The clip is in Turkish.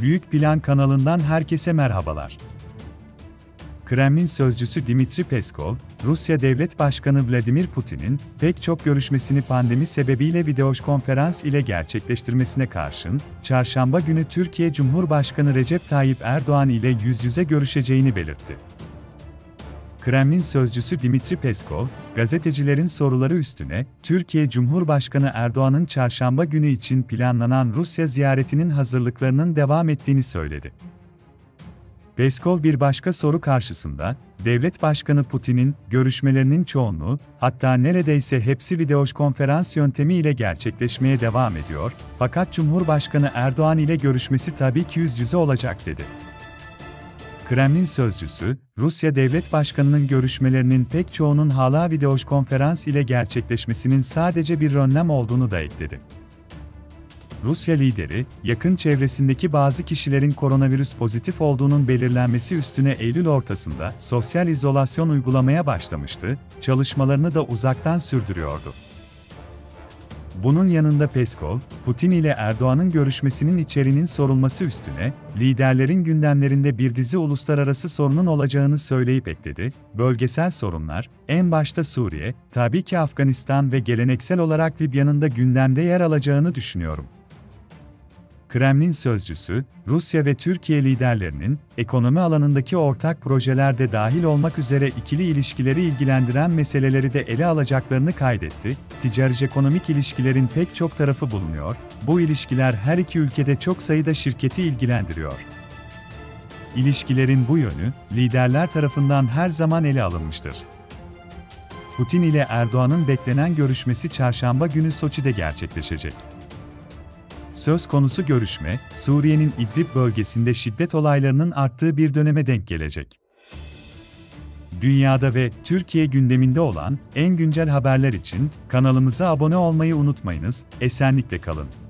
Büyük Plan kanalından herkese merhabalar. Kremlin sözcüsü Dmitri Peskov, Rusya Devlet Başkanı Vladimir Putin'in pek çok görüşmesini pandemi sebebiyle videokonferans ile gerçekleştirmesine karşın, Çarşamba günü Türkiye Cumhurbaşkanı Recep Tayyip Erdoğan ile yüz yüze görüşeceğini belirtti. Kremlin sözcüsü Dmitri Peskov, gazetecilerin soruları üstüne, Türkiye Cumhurbaşkanı Erdoğan'ın Çarşamba günü için planlanan Rusya ziyaretinin hazırlıklarının devam ettiğini söyledi. Peskov bir başka soru karşısında, Devlet Başkanı Putin'in görüşmelerinin çoğunluğu, hatta neredeyse hepsi videokonferans yöntemiyle gerçekleşmeye devam ediyor, fakat Cumhurbaşkanı Erdoğan ile görüşmesi tabii ki yüz yüze olacak dedi. Kremlin sözcüsü, Rusya Devlet Başkanı'nın görüşmelerinin pek çoğunun hala videokonferans ile gerçekleşmesinin sadece bir önlem olduğunu da ekledi. Rusya lideri, yakın çevresindeki bazı kişilerin koronavirüs pozitif olduğunun belirlenmesi üstüne Eylül ortasında sosyal izolasyon uygulamaya başlamıştı, çalışmalarını da uzaktan sürdürüyordu. Bunun yanında Peskov, Putin ile Erdoğan'ın görüşmesinin içeriğinin sorulması üstüne, liderlerin gündemlerinde bir dizi uluslararası sorunun olacağını söyleyip ekledi, bölgesel sorunlar, en başta Suriye, tabii ki Afganistan ve geleneksel olarak Libya'nın da gündemde yer alacağını düşünüyorum. Kremlin sözcüsü, Rusya ve Türkiye liderlerinin, ekonomi alanındaki ortak projelerde dahil olmak üzere ikili ilişkileri ilgilendiren meseleleri de ele alacaklarını kaydetti, ticari-ekonomik ilişkilerin pek çok tarafı bulunuyor, bu ilişkiler her iki ülkede çok sayıda şirketi ilgilendiriyor. İlişkilerin bu yönü, liderler tarafından her zaman ele alınmıştır. Putin ile Erdoğan'ın beklenen görüşmesi Çarşamba günü Soçi'de gerçekleşecek. Söz konusu görüşme, Suriye'nin İdlib bölgesinde şiddet olaylarının arttığı bir döneme denk gelecek. Dünyada ve Türkiye gündeminde olan en güncel haberler için kanalımıza abone olmayı unutmayınız, esenlikle kalın.